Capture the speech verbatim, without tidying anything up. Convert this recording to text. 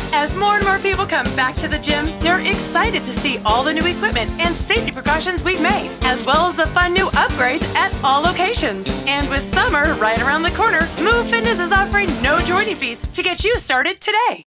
As more and more people come back to the gym, they're excited to see all the new equipment and safety precautions we've made, as well as the fun new upgrades at all locations. And with summer right around the corner, Move Fitness is offering no joining fees to get you started today.